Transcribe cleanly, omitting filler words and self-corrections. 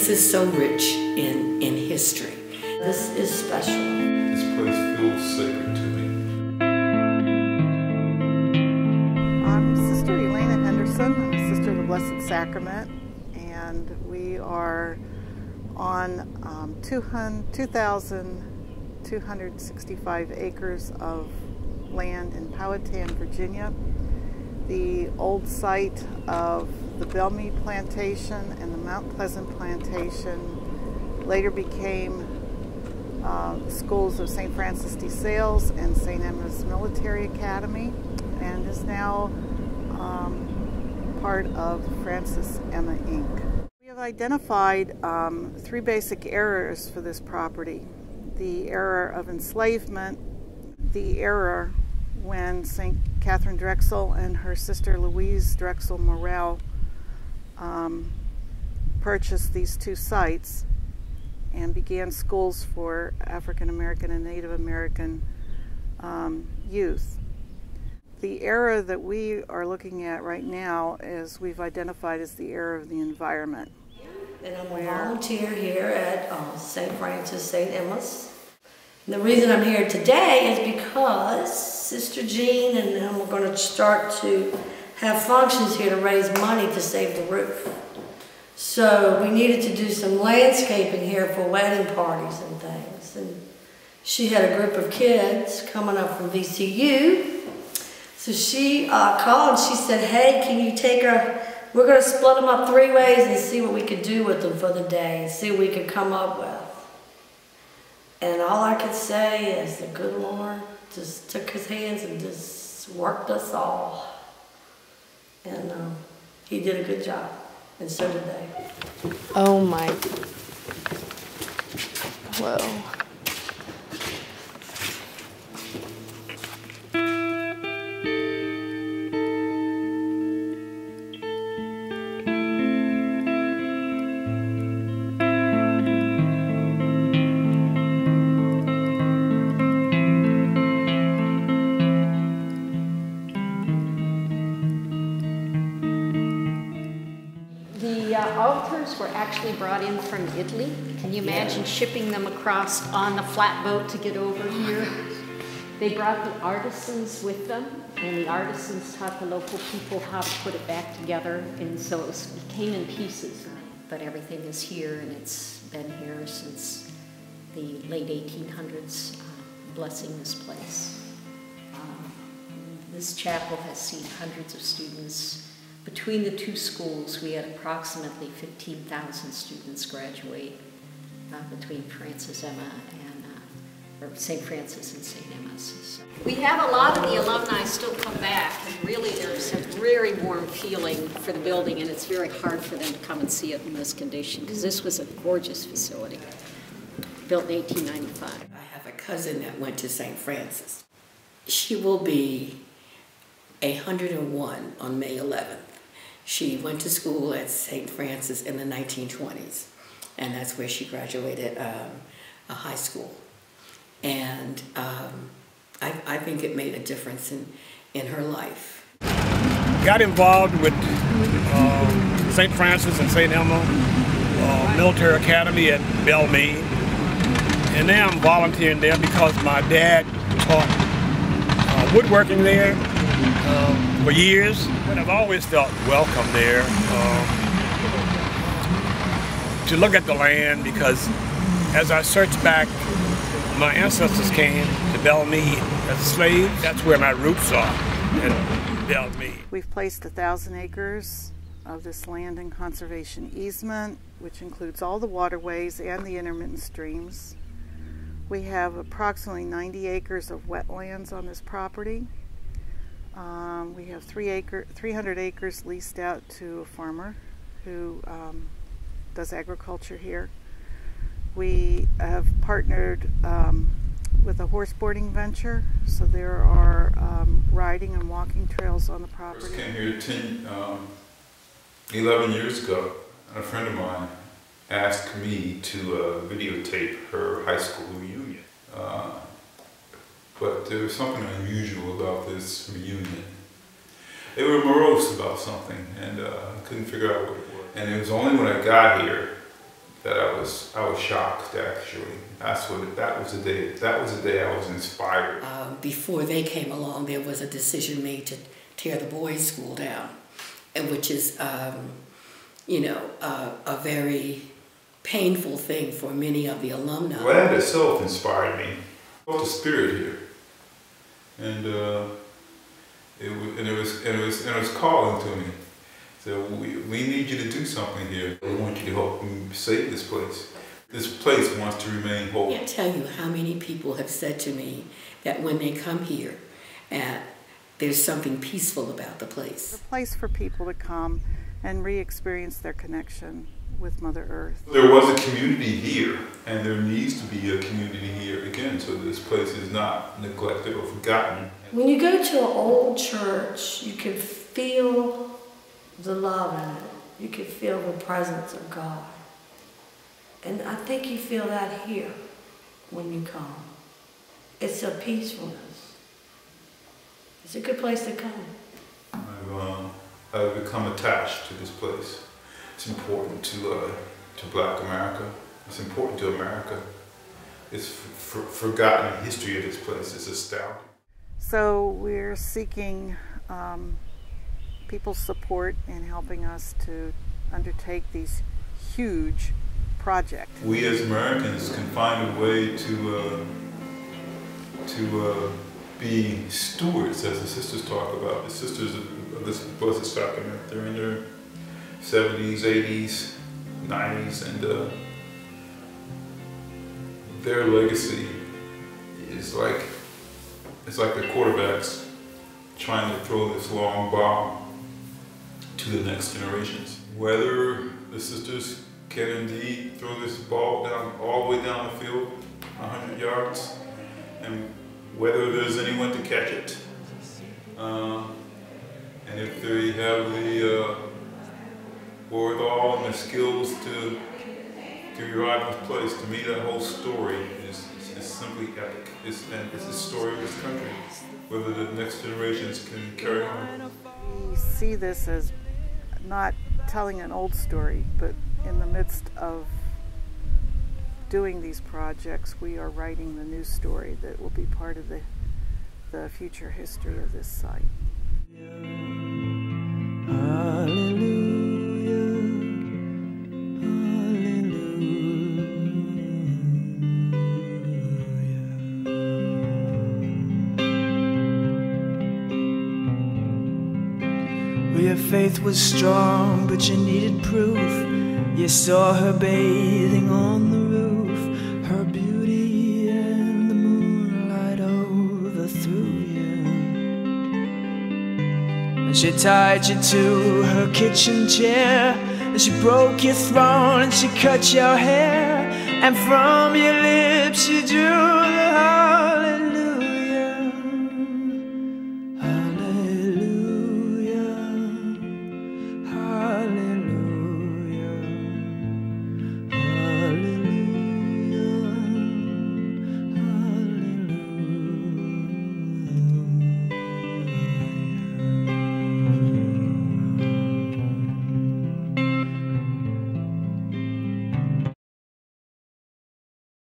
This is so rich in history. This is special. This place feels sacred to me. I'm Sister Elena Henderson. I'm a Sister of the Blessed Sacrament, and we are on 2,265 acres of land in Powhatan, Virginia. The old site of the Belmead Plantation and the Mount Pleasant Plantation later became schools of St. Francis de Sales and St. Emma's Military Academy, and is now part of Francis Emma Inc. We have identified three basic errors for this property: the error of enslavement, the error when St. Catherine Drexel and her sister Louise Drexel Morrell purchased these two sites and began schools for African American and Native American youth. The error that we are looking at right now is we've identified as the error of the environment. And I'm a volunteer here at St. Francis, St. Emma's. And the reason I'm here today is because Sister Jean and them are going to start to have functions here to raise money to save the roof. So we needed to do some landscaping here for wedding parties and things. And she had a group of kids coming up from VCU. So she called and she said, hey, can you take her, we're going to split them up 3 ways and see what we could do with them for the day and see what we could come up with. And all I could say is the good Lord just took his hands and just worked us all. And he did a good job, and so did they. Oh my, whoa. The altars were actually brought in from Italy. Can you imagine shipping them across on the flatboat to get over here? They brought the artisans with them, and the artisans taught the local people how to put it back together, and so it came in pieces. But everything is here, and it's been here since the late 1800s, blessing this place. This chapel has seen hundreds of students. Between the two schools, we had approximately 15,000 students graduate between Francis Emma and or St. Francis and St. Emma's. We have a lot of the alumni still come back, and really there's a very warm feeling for the building, and it's very hard for them to come and see it in this condition, because this was a gorgeous facility, built in 1895. I have a cousin that went to St. Francis. She will be 101 on May 11th. She went to school at St. Francis in the 1920s, and that's where she graduated a high school. And I think it made a difference in her life. Got involved with St. Francis and St. Emma Military Academy at Belmead, and now I'm volunteering there because my dad taught woodworking there for years, and I've always felt welcome there to look at the land, because as I search back, my ancestors came to Belmead as slaves. That's where my roots are, in Belmead. We've placed 1,000 acres of this land in conservation easement, which includes all the waterways and the intermittent streams. We have approximately 90 acres of wetlands on this property. We have 300 acres leased out to a farmer who does agriculture here. We have partnered with a horse boarding venture, so there are riding and walking trails on the property. I first came here 11 years ago, and a friend of mine asked me to videotape her high school reunion. But there was something unusual about this reunion. They were morose about something, and I couldn't figure out what it was. And it was only when I got here that I was shocked actually. That was the day I was inspired. Before they came along, there was a decision made to tear the boys' school down, and which is, you know, a very painful thing for many of the alumni. Well, that itself inspired me. I felt the spirit here, and it was calling to me. So we need you to do something here. We want you to help save this place. This place wants to remain whole. I can't tell you how many people have said to me that when they come here, there's something peaceful about the place. It's a place for people to come and re-experience their connection with Mother Earth. There was a community here, and there needs to be a community here again, so this place is not neglected or forgotten. When you go to an old church, you can feel the love in it. You can feel the presence of God. And I think you feel that here when you come. It's a peacefulness. It's a good place to come. I've become attached to this place. It's important to Black America. It's important to America. It's forgotten history of this place. It's astounding. So we're seeking people's support in helping us to undertake these huge projects. We as Americans can find a way to be stewards, as the sisters talk about. The sisters of this blessed sacrament, they're in their 70s, 80s, 90s, and their legacy is like, it's like the quarterbacks trying to throw this long bomb to the next generations. Whether the sisters can indeed throw this ball down all the way down the field, 100 yards, and whether there's anyone to catch it, and if they have the wherewithal and the skills to revive this place. To me, that whole story is simply epic. It's the story of this country, whether the next generations can carry on. We see this as not telling an old story, but in the midst of doing these projects, we are writing the new story that will be part of the future history of this site. Your faith was strong, but you needed proof. You saw her bathing on the roof, her beauty and the moonlight overthrew you. And she tied you to her kitchen chair, and she broke your throne and she cut your hair, and from your lips she drew the hallelujah.